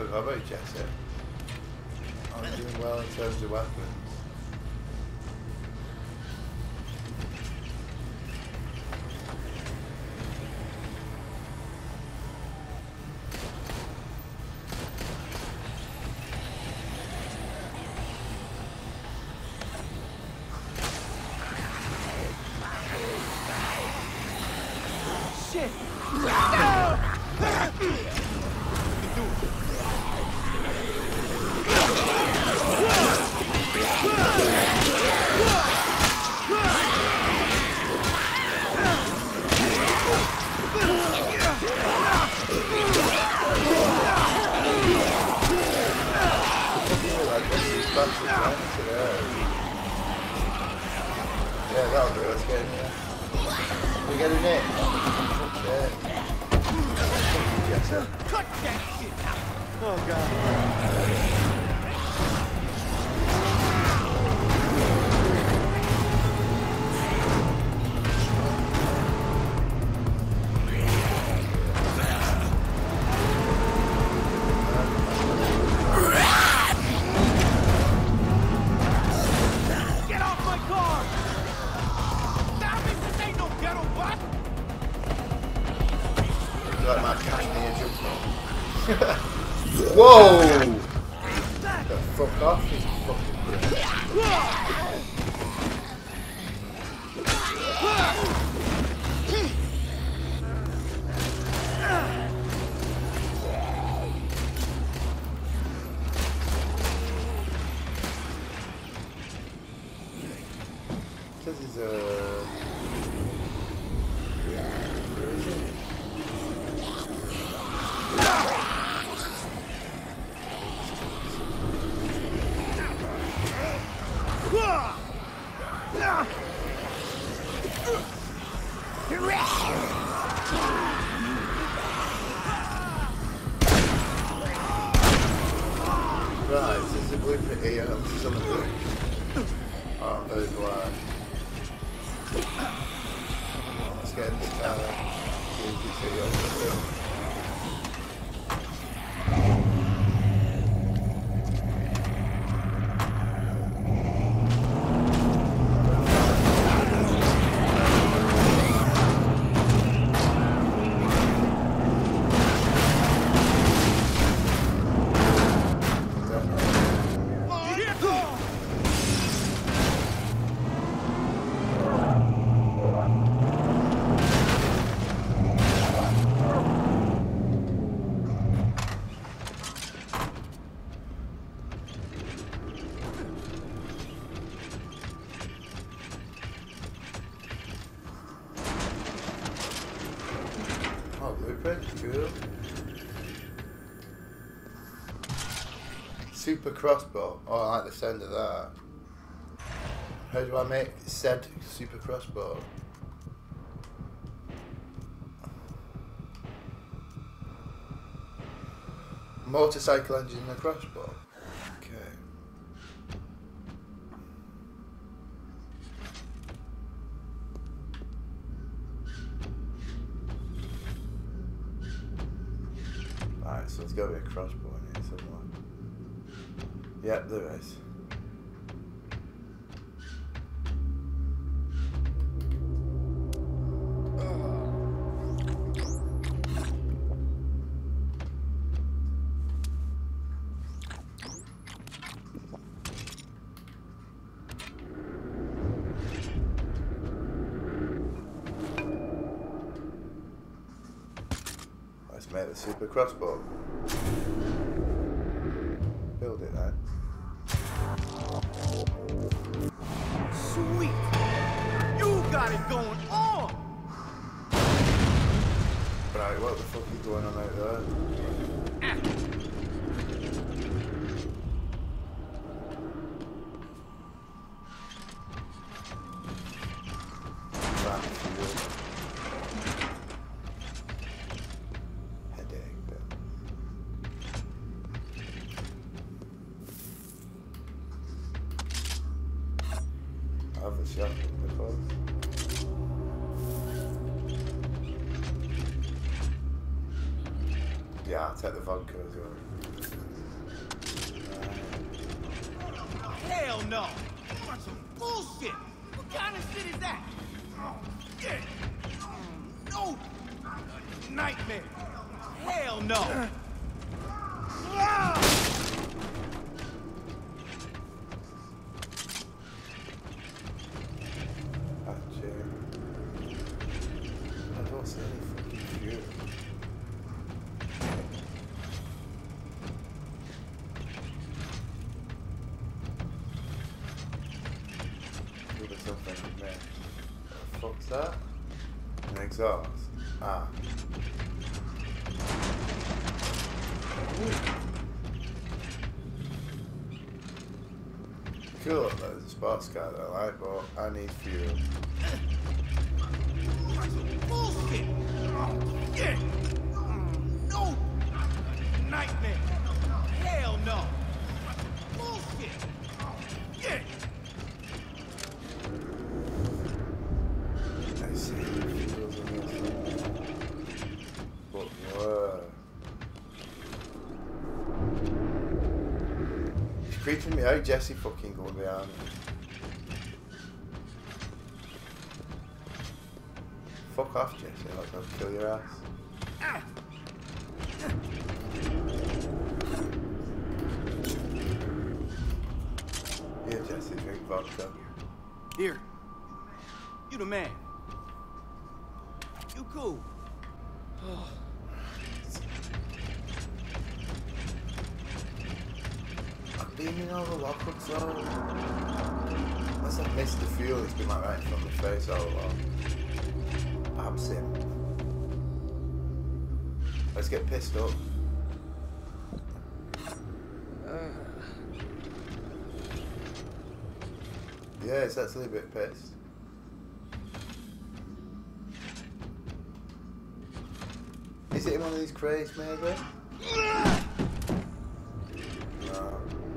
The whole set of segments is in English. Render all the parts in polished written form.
forgot about Jesse. I'm doing well in terms of weapons. Yeah, that'll do it. Let's get in here. We get in it. Yes, sir. Cut that shit out! Oh, God. Whoa! The fuck off, he's fucking good. This is right, this is a blueprint here of something. Oh, I'm very glad. Let's get in this tower. Blueprint, cool. Super crossbow. Oh, I like the sound of that. How do I make said super crossbow? Motorcycle engine and a crossbow. Okay. Alright, so there's got to be a crossbow in here somewhere. Yep, there is. Let's make the super crossbow. Build it then. Sweet! You got it going on! Right, what the fuck is going on out there? I have a shot before. Yeah, I'll take the vodka as well. Hell no! That's some bullshit! What kind of shit is that? Oh, shit! No! A nightmare! Hell no! I don't see any fucking fuel. There's something in there. What the fuck's that? An exhaust. Ah. Cool, there's a sports car that I like, but I need fuel. Bullshit! Oh, shit! No! A nightmare! Hell no! Bullshit! Oh, shit! I see fuels in this. But whoa. It's creeping me out, Jesse fucking going behind me. Fuck off, Jesse, like I'll kill your ass. Here, Jesse, drink vodka. Here. You the man. You cool. I've been in all the lockups though. Unless I've missed the fuel, it's been like right in front of my face all along. Perhaps him. Let's get pissed up. Yeah, it's actually a bit pissed. Is it in one of these crates, maybe? No.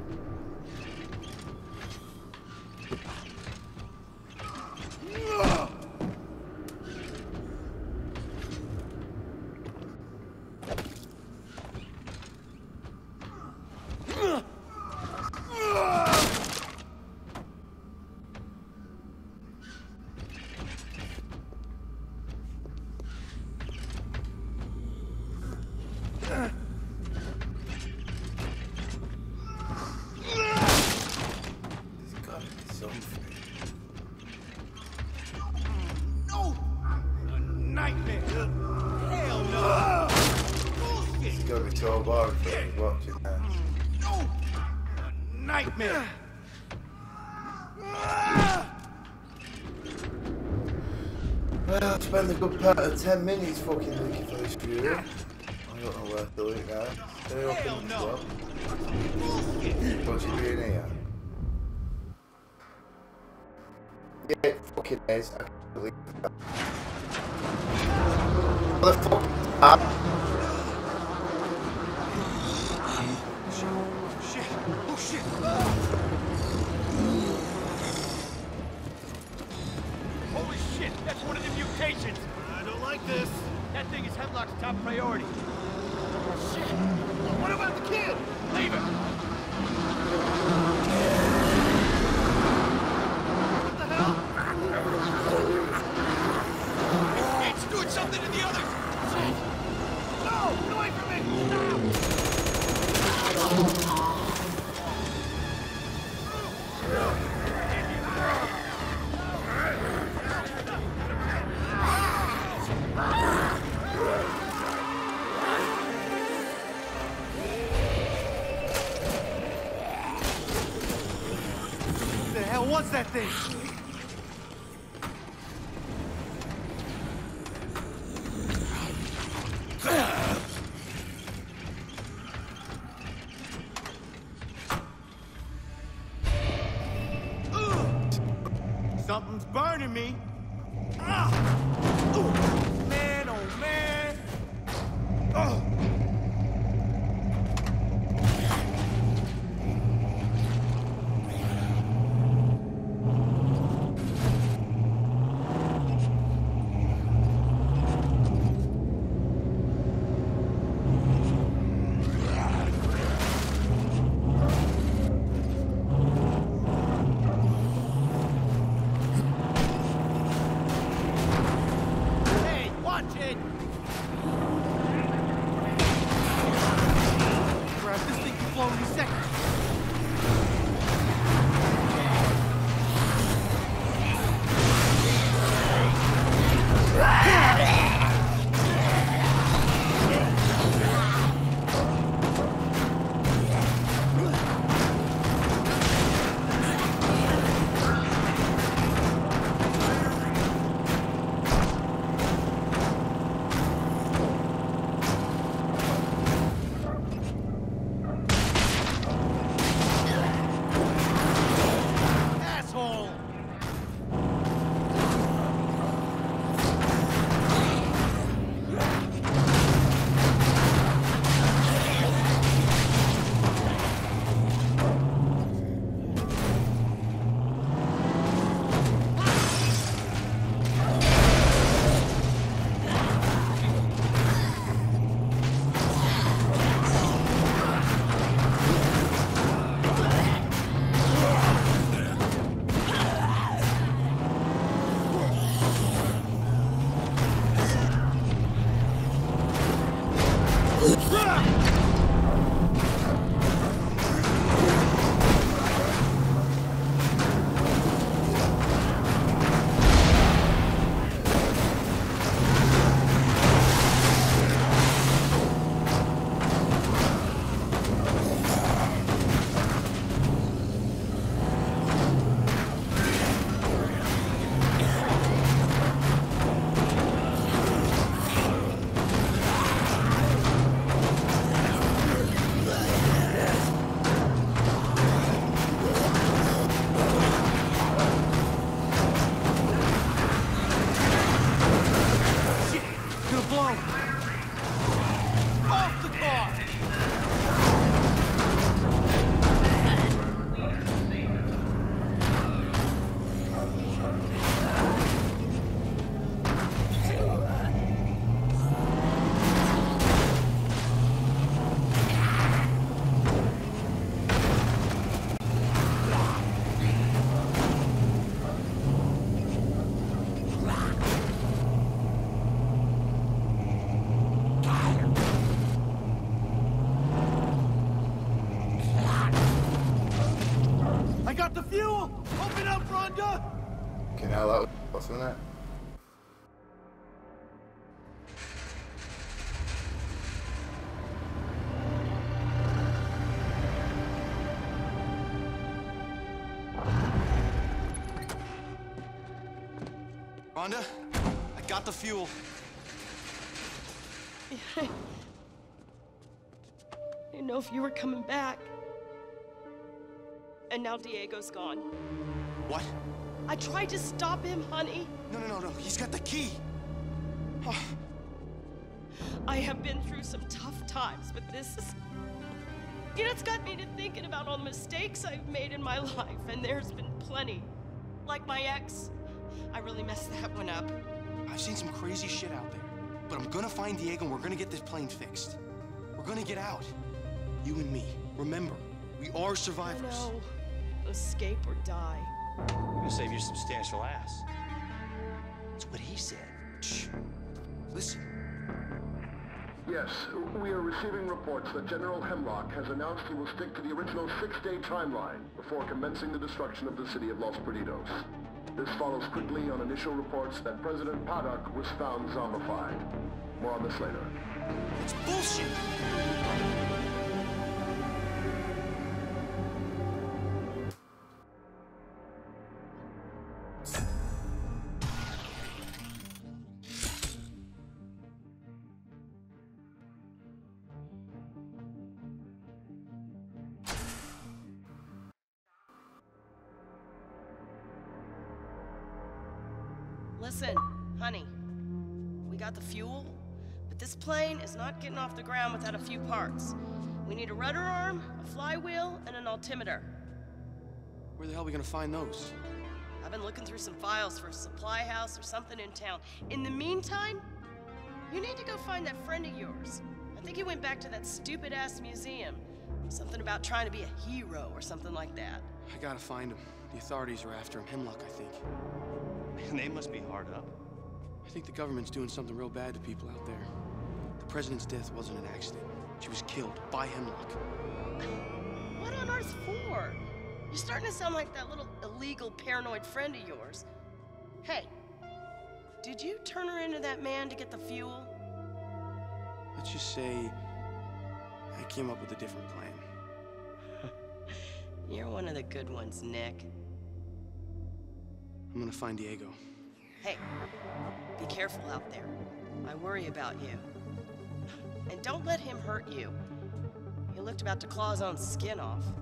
Nightmare. Well, I've spent a good part of 10 minutes fucking looking for this fuel. I don't know where to look now. Stay up in the club. What's you doing here? Yeah, it fucking is. I can't believe that. What the fuck? Holy shit, that's one of the mutations! I don't like this. That thing is Hemlock's top priority. Shit! What about the kid? Leave him! What the hell? It's doing something to the others! Shit! No! Get away from me! Stop! What's that thing? Something's burning me. Man, oh man. got the fuel! Open up, Rhonda! Okay, now that was wasn't it? Rhonda, I got the fuel. I didn't know if you were coming back. And now Diego's gone. What? I tried to stop him, honey. No. He's got the key. Oh. I have been through some tough times, but this is... You know, it's got me to thinking about all the mistakes I've made in my life, and there's been plenty. Like my ex. I really messed that one up. I've seen some crazy shit out there, but I'm gonna find Diego and we're gonna get this plane fixed. We're gonna get out. You and me. Remember, we are survivors. I know. Escape or die. You're gonna save your substantial ass. That's what he said. Shh. Listen. Yes, we are receiving reports that General Hemlock has announced he will stick to the original 6-day timeline before commencing the destruction of the city of Los Perdidos. This follows quickly on initial reports that President Paddock was found zombified. More on this later. It's bullshit! Listen, honey. We got the fuel, but this plane is not getting off the ground without a few parts. We need a rudder arm, a flywheel, and an altimeter. Where the hell are we gonna find those? I've been looking through some files for a supply house or something in town. In the meantime, you need to go find that friend of yours. I think he went back to that stupid-ass museum. Something about trying to be a hero or something like that. I gotta find him. The authorities are after him. Hemlock, I think. Man, they must be hard up. I think the government's doing something real bad to people out there. The president's death wasn't an accident. She was killed by Hemlock. What on earth for? You're starting to sound like that little illegal paranoid friend of yours. Hey, did you turn her into that man to get the fuel? Let's just say I came up with a different plan. You're one of the good ones, Nick. I'm gonna find Diego. Hey, be careful out there. I worry about you. And don't let him hurt you. He looked about to claw his own skin off.